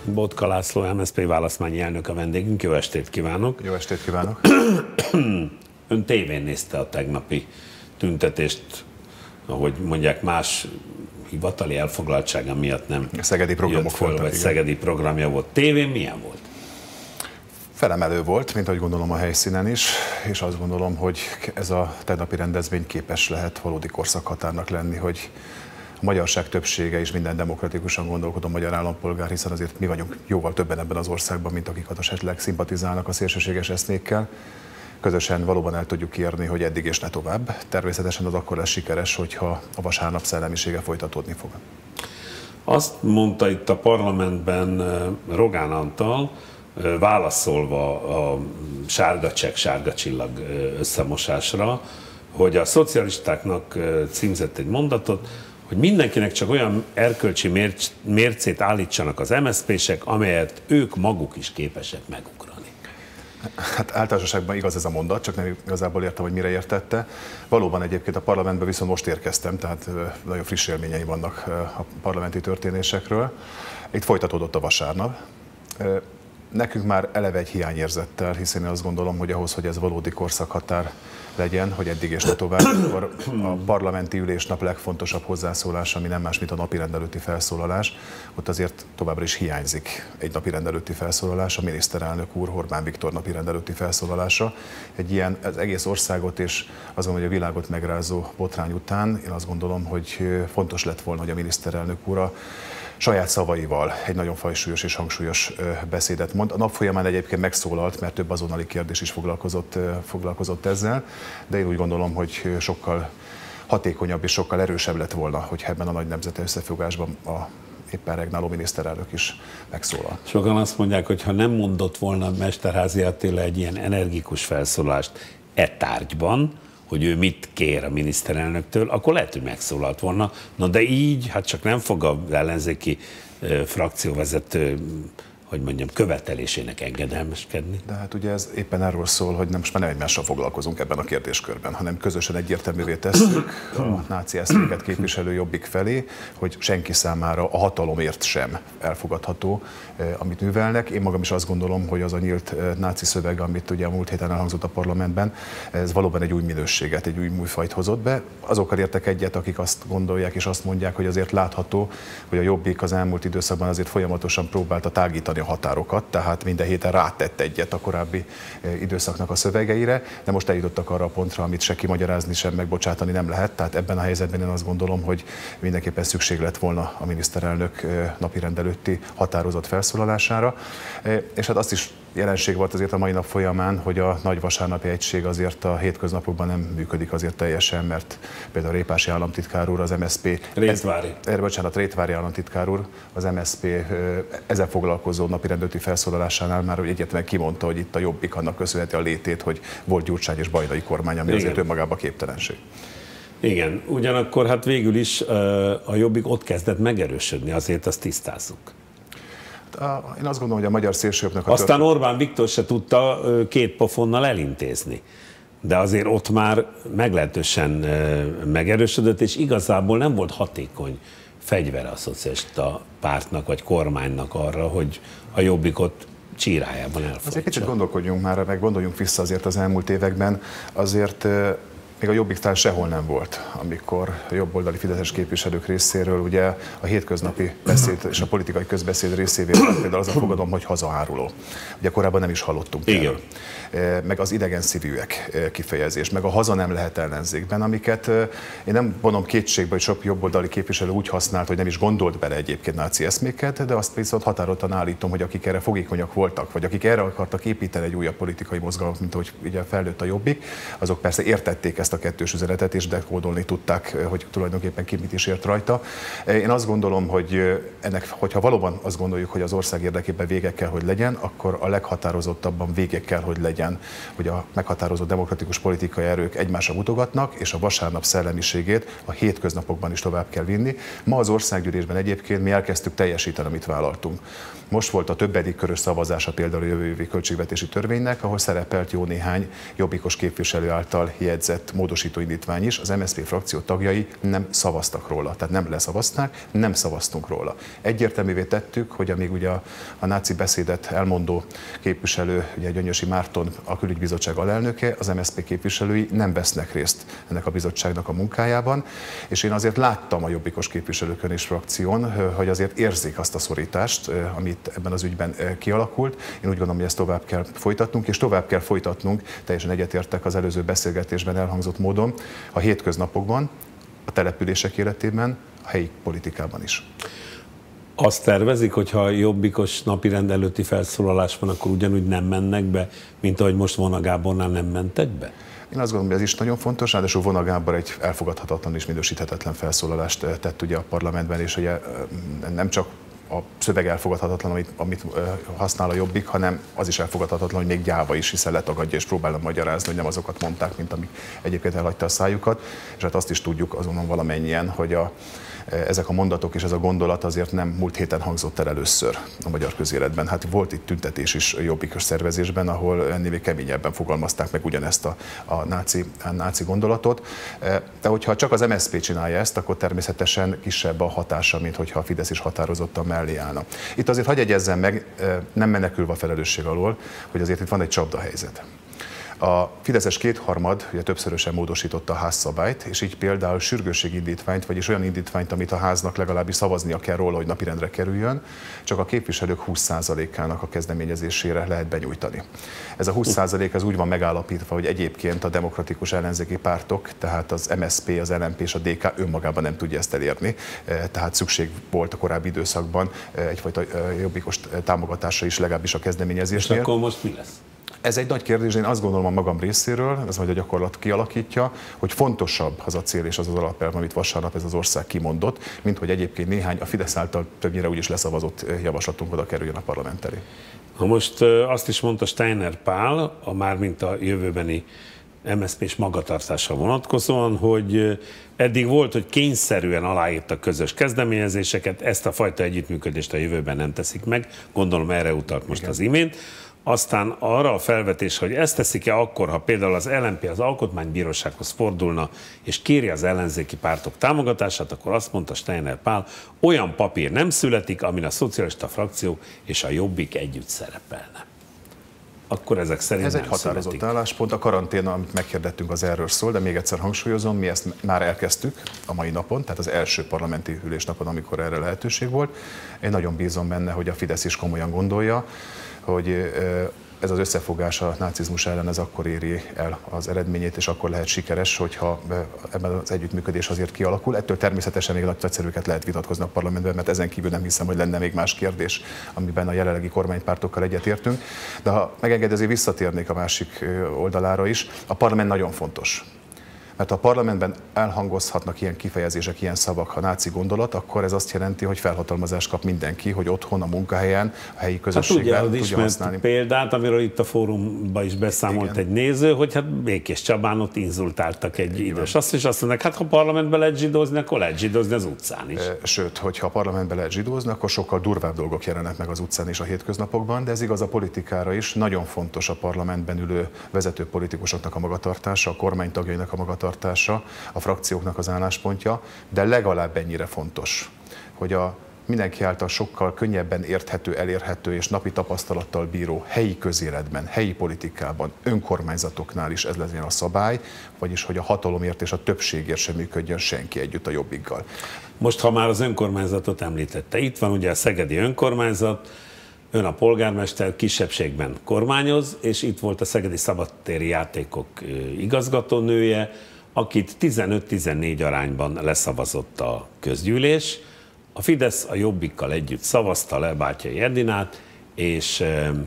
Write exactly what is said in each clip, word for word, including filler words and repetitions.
Botka László, em es zé pé választmányi elnök a vendégünk. Jó estét kívánok! Jó estét kívánok! Ön tévén nézte a tegnapi tüntetést, ahogy mondják, más hivatali elfoglaltsága miatt nem a szegedi programok föl, voltak, vagy igen. Szegedi programja volt. Tévén milyen volt? Felemelő volt, mint ahogy gondolom a helyszínen is, és azt gondolom, hogy ez a tegnapi rendezvény képes lehet valódi korszakhatárnak lenni, hogy a magyarság többsége és minden demokratikusan gondolkodó magyar állampolgár, hiszen azért mi vagyunk jóval többen ebben az országban, mint akik esetleg szimpatizálnak a szélsőséges eszmékkel. Közösen valóban el tudjuk érni, hogy eddig és ne tovább. Természetesen az akkor lesz sikeres, hogyha a vasárnap szellemisége folytatódni fog. Azt mondta itt a parlamentben Rogán Antal, válaszolva a sárga csekk, sárga csillag összemosásra, hogy a szocialistáknak címzett egy mondatot, hogy mindenkinek csak olyan erkölcsi mércét állítsanak az em es zé pések, amelyet ők maguk is képesek megugrani. Hát általánosságban igaz ez a mondat, csak nem igazából értem, hogy mire értette. Valóban egyébként a parlamentben viszont most érkeztem, tehát nagyon friss élményei vannak a parlamenti történésekről. Itt folytatódott a vasárnap. Nekünk már eleve egy hiányérzettel, hiszen én azt gondolom, hogy ahhoz, hogy ez valódi korszakhatár legyen, hogy eddig és ne tovább, akkor a parlamenti ülésnap legfontosabb hozzászólás, ami nem más, mint a napirend előtti felszólalás, ott azért továbbra is hiányzik egy napirend előtti felszólalás, a miniszterelnök úr, Orbán Viktor napirend előtti felszólalása. Egy ilyen az egész országot és azon, hogy a világot megrázó botrány után én azt gondolom, hogy fontos lett volna, hogy a miniszterelnök úr saját szavaival egy nagyon fajsúlyos és hangsúlyos beszédet mond. A nap folyamán egyébként megszólalt, mert több azonnali kérdés is foglalkozott, foglalkozott ezzel, de én úgy gondolom, hogy sokkal hatékonyabb és sokkal erősebb lett volna, hogy ebben a nagy nemzeti összefogásban a éppen regnáló miniszterelnök is megszólal. Sokan azt mondják, hogy ha nem mondott volna Mesterházy Attila egy ilyen energikus felszólást e tárgyban, hogy ő mit kér a miniszterelnöktől, akkor lehet, hogy megszólalt volna. Na de így, hát csak nem fog az ellenzéki ö, frakcióvezető, hogy mondjam, követelésének engedelmeskedni. De hát ugye ez éppen arról szól, hogy nem, most már nem egymással foglalkozunk ebben a kérdéskörben, hanem közösen egyértelművé tesszük a náci eszméket képviselő Jobbik felé, hogy senki számára a hatalomért sem elfogadható, amit művelnek. Én magam is azt gondolom, hogy az a nyílt náci szöveg, amit ugye a múlt héten elhangzott a parlamentben, ez valóban egy új minőséget, egy új műfajt hozott be. Azokkal értek egyet, akik azt gondolják és azt mondják, hogy azért látható, hogy a Jobbik az elmúlt időszakban azért folyamatosan próbálta tágítani a határokat, tehát minden héten rátett egyet a korábbi időszaknak a szövegeire, de most eljutottak arra a pontra, amit se kimagyarázni, sem megbocsátani nem lehet, tehát ebben a helyzetben én azt gondolom, hogy mindenképpen szükség lett volna a miniszterelnök napirend előtti határozott felszólalására, és hát azt is jelenség volt azért a mai nap folyamán, hogy a nagy vasárnapi egység azért a hétköznapokban nem működik azért teljesen, mert például Répási államtitkár úr, az em es zé pé... Rétvári. Ez, bocsánat, Rétvári államtitkár úr, az em es zé pé ezzel foglalkozó napirendőti felszólalásánál már egyetlen kimondta, hogy itt a Jobbik annak köszönheti a létét, hogy volt Gyurcsány és Bajdai kormány, ami azért önmagában képtelenség. Igen, ugyanakkor hát végül is a Jobbik ott kezdett megerősödni, azért azt tisztázzuk. Én azt gondolom, hogy a magyar szélsőjobbnak a Aztán Orbán Viktor se tudta két pofonnal elintézni. De azért ott már meglehetősen megerősödött, és igazából nem volt hatékony fegyvere a szocialista pártnak vagy kormánynak arra, hogy a Jobbikot csírájában elfolytsa. Azért kicsit gondolkodjunk már, meg gondoljunk vissza azért az elmúlt években, azért még a Jobbik talán sehol nem volt, amikor a jobboldali fideszes képviselők részéről ugye a hétköznapi beszéd és a politikai közbeszéd részévé például az a fogadom, hogy hazaáruló. Ugye korábban nem is hallottunk erről. Meg az idegen szívűek kifejezés, meg a haza nem lehet ellenzékben, amiket én nem vonom kétségbe, hogy sok jobboldali képviselő úgy használt, hogy nem is gondolt bele egyébként náci eszméket, de azt viszont határozottan állítom, hogy akik erre fogékonyak voltak, vagy akik erre akartak építeni egy újabb politikai mozgalmat, mint ahogy ugye felnőtt a Jobbik, azok persze értették ezt a kettős üzenetet, és dekódolni tudták, hogy tulajdonképpen ki mit is ért rajta. Én azt gondolom, hogy ennek, hogyha valóban azt gondoljuk, hogy az ország érdekében vége kell, hogy legyen, akkor a leghatározottabban vége kell, hogy legyen, hogy a meghatározó demokratikus politikai erők egymásra mutogatnak, és a vasárnap szellemiségét a hétköznapokban is tovább kell vinni. Ma az országgyűlésben egyébként mi elkezdtük teljesíteni, amit vállaltunk. Most volt a többedik körös szavazása például a jövő évi költségvetési törvénynek, ahol szerepelt jó néhány jobbikos képviselő által jegyzett módosító indítvány is, az em es zé pé frakció tagjai nem szavaztak róla, tehát nem leszavazták, nem szavaztunk róla. Egyértelművé tettük, hogy amíg ugye a, a náci beszédet elmondó képviselő, ugye Gyöngyösi Márton, a külügybizottság alelnöke, az em es zé pé képviselői nem vesznek részt ennek a bizottságnak a munkájában, és én azért láttam a jobbikos képviselőkön és frakción, hogy azért érzik azt a szorítást, amit ebben az ügyben kialakult. Én úgy gondolom, hogy ezt tovább kell folytatnunk, és tovább kell folytatnunk, teljesen egyetértek az előző beszélgetésben elhangzott módon, a hétköznapokban, a települések életében, a helyi politikában is. Azt tervezik, hogyha a jobbikos napirend előtti felszólalás van, akkor ugyanúgy nem mennek be, mint ahogy most Vona Gábornál nem mentek be? Én azt gondolom, hogy ez is nagyon fontos, ráadásul Vona Gábor egy elfogadhatatlan és minősíthetetlen felszólalást tett ugye a parlamentben, és ugye nem csak a szöveg elfogadhatatlan, amit, amit használ a Jobbik, hanem az is elfogadhatatlan, hogy még gyáva is, hiszen letagadja és próbálja magyarázni, hogy nem azokat mondták, mint amik egyébként elhagyta a szájukat. És hát azt is tudjuk azonban valamennyien, hogy a, ezek a mondatok és ez a gondolat azért nem múlt héten hangzott el először a magyar közéletben. Hát volt itt tüntetés is jobbikos szervezésben, ahol ennél még keményebben fogalmazták meg ugyanezt a, a, náci, a náci gondolatot. De hogyha csak az em es zé pé csinálja ezt, akkor természetesen kisebb a hatása, mint hogyha a Fidesz is határozottan mellé állna. Itt azért hadd jegyezzem meg, nem menekülve a felelősség alól, hogy azért itt van egy csapdahelyzet. A fideszes kétharmad ugye többszörösen módosította a házszabályt, és így például sürgősségindítványt, vagyis olyan indítványt, amit a háznak legalábbis szavaznia kell róla, hogy napirendre kerüljön, csak a képviselők húsz százalékának a kezdeményezésére lehet benyújtani. Ez a húsz százalék az úgy van megállapítva, hogy egyébként a demokratikus ellenzéki pártok, tehát az em es zé pé, az el em pé és a dé ká önmagában nem tudja ezt elérni, tehát szükség volt a korábbi időszakban egyfajta jobbikos támogatásra is legalábbis a kezdeményezésnél. És akkor most mi lesz? Ez egy nagy kérdés, én azt gondolom a magam részéről, ez majd a gyakorlat kialakítja, hogy fontosabb az a cél és az az alapelv, amit vasárnap ez az ország kimondott, mint hogy egyébként néhány a Fidesz által többnyire úgyis leszavazott javaslatunk oda kerüljön a parlament elé. Ha most azt is mondta Steiner Pál, a már mint a jövőbeni em es zé pés magatartásra vonatkozóan, hogy eddig volt, hogy kényszerűen aláírtak közös kezdeményezéseket, ezt a fajta együttműködést a jövőben nem teszik meg, gondolom erre utalt most Igen. az imént. Aztán arra a felvetés, hogy ezt teszik-e akkor, ha például az el em pé az Alkotmánybírósághoz fordulna, és kéri az ellenzéki pártok támogatását, akkor azt mondta Steiner Pál, olyan papír nem születik, amin a szocialista frakció és a Jobbik együtt szerepelne. Akkor ezek szerint Ez egy határozott születik. Álláspont. A karantén, amit meghirdettünk, az erről szól, de még egyszer hangsúlyozom, mi ezt már elkezdtük a mai napon, tehát az első parlamenti ülésnapon, amikor erre lehetőség volt. Én nagyon bízom benne, hogy a Fidesz is komolyan gondolja, hogy ez az összefogás a nácizmus ellen ez akkor éri el az eredményét, és akkor lehet sikeres, hogyha ebben az együttműködés azért kialakul. Ettől természetesen még nagyszerűket lehet vitatkozni a parlamentben, mert ezen kívül nem hiszem, hogy lenne még más kérdés, amiben a jelenlegi kormánypártokkal egyetértünk. De ha megenged, azért visszatérnék a másik oldalára is. A parlament nagyon fontos. Mert ha a parlamentben elhangozhatnak ilyen kifejezések, ilyen szavak, ha náci gondolat, akkor ez azt jelenti, hogy felhatalmazást kap mindenki, hogy otthon, a munkahelyen, a helyi közösségben hát tudja használni. Példát, amiről itt a fórumban is beszámolt Igen. egy néző, hogy hát Békés Csabán ott inzultáltak egy Igen. idős. Azt is azt mondják, hát ha parlamentben lehet zsidózni, akkor lehet zsidózni az utcán is. Sőt, hogyha a parlamentben lehet zsidózni, akkor sokkal durvább dolgok jelennek meg az utcán és a hétköznapokban, de ez igaz a politikára is. Nagyon fontos a parlamentben ülő vezető politikusoknak a magatartása, a kormány tagjainak a magatartása, a frakcióknak az álláspontja, de legalább ennyire fontos, hogy a mindenki által sokkal könnyebben érthető, elérhető és napi tapasztalattal bíró helyi közéletben, helyi politikában, önkormányzatoknál is ez legyen a szabály, vagyis hogy a hatalomért és a többségért sem működjön senki együtt a Jobbikgal. Most, ha már az önkormányzatot említette, itt van ugye a szegedi önkormányzat, ön a polgármester kisebbségben kormányoz, és itt volt a szegedi szabadtéri játékok igazgatónője, akit tizenöt-tizennégy arányban leszavazott a közgyűlés. A Fidesz a Jobbikkal együtt szavazta le Bátyai Edinát, és,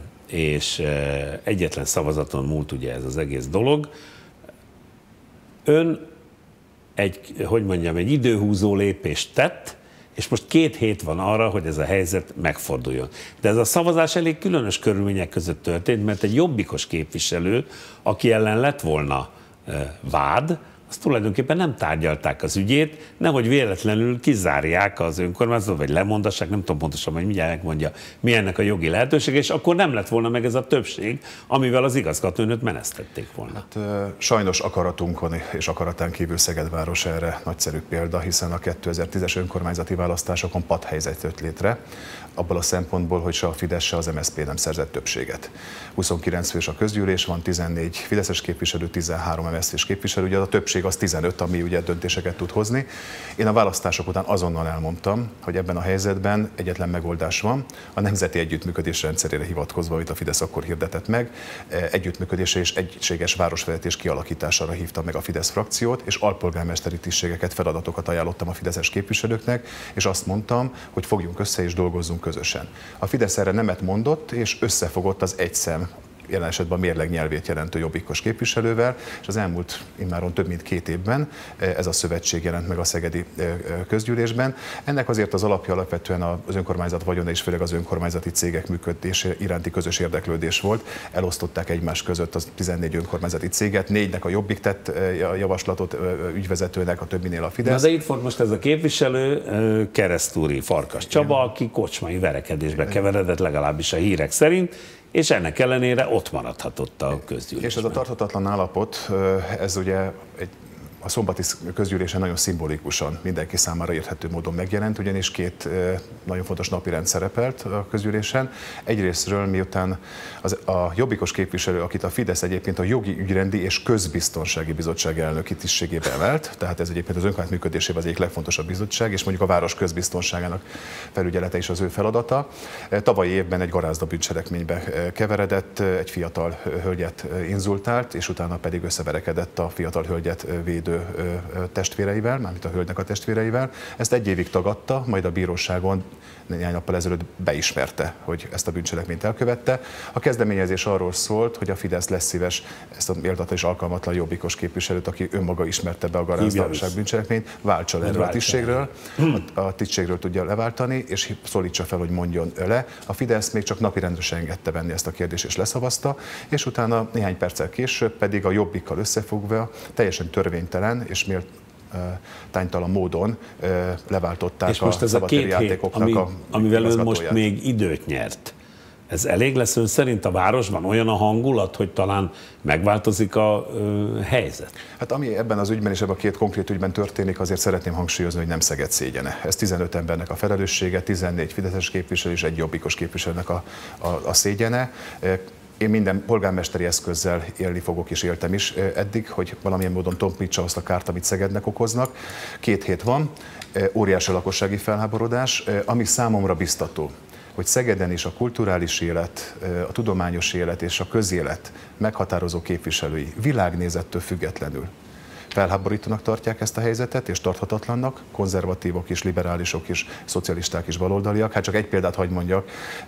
és egyetlen szavazaton múlt ugye ez az egész dolog. Ön egy, hogy mondjam, egy időhúzó lépést tett, és most két hét van arra, hogy ez a helyzet megforduljon. De ez a szavazás elég különös körülmények között történt, mert egy jobbikos képviselő, aki ellen lett volna vád, azt tulajdonképpen nem tárgyalták az ügyét, nehogy véletlenül kizárják az önkormányzatot, vagy lemondassák, nem tudom pontosan, hogy mindjárt megmondja, mi ennek a jogi lehetőség, és akkor nem lett volna meg ez a többség, amivel az igazgatónőt menesztették volna. Hát, sajnos akaratunkon és akaratán kívül Szegedváros erre nagyszerű példa, hiszen a kétezer-tízes önkormányzati választásokon padhelyzet jött létre, abból a szempontból, hogy se a Fidesz, se az em es zé pé nem szerzett többséget. huszonkilenc fős a közgyűlés, van tizennégy fideszes képviselő, tizenhárom em es zés képviselő, ugye a többség az tizenöt, ami ugye döntéseket tud hozni. Én a választások után azonnal elmondtam, hogy ebben a helyzetben egyetlen megoldás van, a nemzeti együttműködés rendszerére hivatkozva, amit a Fidesz akkor hirdetett meg, együttműködésre és egységes városvezetés kialakítására hívta meg a Fidesz frakciót, és alpolgármesteri tisztségeket, feladatokat ajánlottam a fideszes képviselőknek, és azt mondtam, hogy fogjunk össze és dolgozzunk közösen. A Fidesz erre nemet mondott, és összefogott az egyszem, jelen esetben a mérleg nyelvét jelentő jobbikos képviselővel, és az elmúlt immáron több mint két évben ez a szövetség jelent meg a szegedi közgyűlésben. Ennek azért az alapja alapvetően az önkormányzat vagyona és főleg az önkormányzati cégek működése iránti közös érdeklődés volt. Elosztották egymás között az tizennégy önkormányzati céget, négynek a Jobbik tett javaslatot ügyvezetőnek, a többinél a Fidesz. Na de itt volt most ez a képviselő, Keresztúri Farkas Csaba, aki kocsmai verekedésbe keveredett, legalábbis a hírek szerint, és ennek ellenére ott maradhatott a közgyűlésben. És ez a tarthatatlan állapot, ez ugye egy, a szombati közgyűlésen nagyon szimbolikusan mindenki számára érthető módon megjelent, ugyanis két nagyon fontos napirend szerepelt a közgyűlésen. Egyrésztről miután az, a jobbikos képviselő, akit a Fidesz egyébként a Jogi Ügyrendi és Közbiztonsági Bizottság elnöki tisztségébe emelt, tehát ez egyébként az önkormányzat működésében az egyik legfontosabb bizottság, és mondjuk a város közbiztonságának felügyelete is az ő feladata. Tavalyi évben egy garázda bűncselekménybe keveredett, egy fiatal hölgyet inzultált, és utána pedig összeverekedett a fiatal hölgyet védő testvéreivel, mármint a hölgynek a testvéreivel. Ezt egy évig tagadta, majd a bíróságon néhány nappal ezelőtt beismerte, hogy ezt a bűncselekményt elkövette. A kezdeményezés arról szólt, hogy a Fidesz lesz szíves ezt a méltatlan és alkalmatlan jobbikos képviselőt, aki önmaga ismerte be a garázdaság bűncselekményt, váltsa le erről a tisztségről, a, a tisztségről tudja leváltani, és szólítsa fel, hogy mondjon le. A Fidesz még csak napirendre se engedte venni ezt a kérdést, és leszavazta, és utána néhány perccel később pedig a Jobbikkal összefogva teljesen törvénytelen és miért tánytalan módon leváltották és most a ez a két játékoknak hét, ami, a amivel ön most még időt nyert. Ez elég lesz ön szerint a városban? Olyan a hangulat, hogy talán megváltozik a ö, helyzet? Hát ami ebben az ügyben és ebben a két konkrét ügyben történik, azért szeretném hangsúlyozni, hogy nem Szeged szégyene. Ez tizenöt embernek a felelőssége, tizennégy fideszes képviselő és egy jobbikos képviselőnek a, a, a szégyene. Én minden polgármesteri eszközzel élni fogok, és éltem is eddig, hogy valamilyen módon tompítsa azt a kárt, amit Szegednek okoznak. Két hét van, óriási lakossági felháborodás, ami számomra biztató, hogy Szegeden is a kulturális élet, a tudományos élet és a közélet meghatározó képviselői világnézettől függetlenül felháborítónak tartják ezt a helyzetet, és tarthatatlannak, konzervatívok is, liberálisok is, szocialisták is, baloldaliak. Hát csak egy példát hagy mondjak,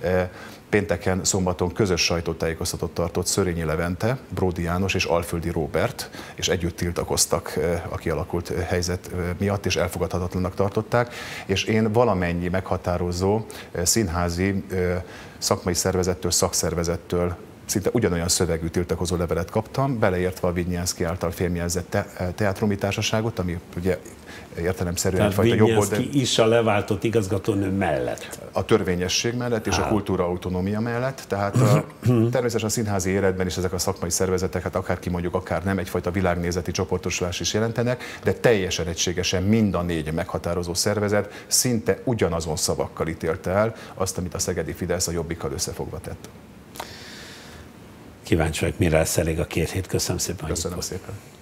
pénteken, szombaton közös sajtótájékoztatót tartott Szörényi Levente, Bródi János és Alföldi Róbert, és együtt tiltakoztak a kialakult helyzet miatt, és elfogadhatatlannak tartották, és én valamennyi meghatározó színházi szakmai szervezettől, szakszervezettől szinte ugyanolyan szövegű tiltakozó levelet kaptam, beleértve a Vignyánszky által fémjelzett te teátrumi társaságot, ami ugye értelemszerűen egyfajta jobboldali... Vignyánszky is a leváltott igazgatónő mellett. A törvényesség mellett és Á. a kultúra autonómia mellett. Tehát a, természetesen a színházi életben is ezek a szakmai szervezetek, hát akár kimondjuk, akár nem, egyfajta világnézeti csoportosulás is jelentenek, de teljesen egységesen mind a négy meghatározó szervezet szinte ugyanazon szavakkal ítélte el azt, amit a szegedi Fidesz a Jobbikkal összefogva tett. Kíváncsi vagyok, mire lesz elég a két hét. Köszönöm szépen. Köszönöm szépen.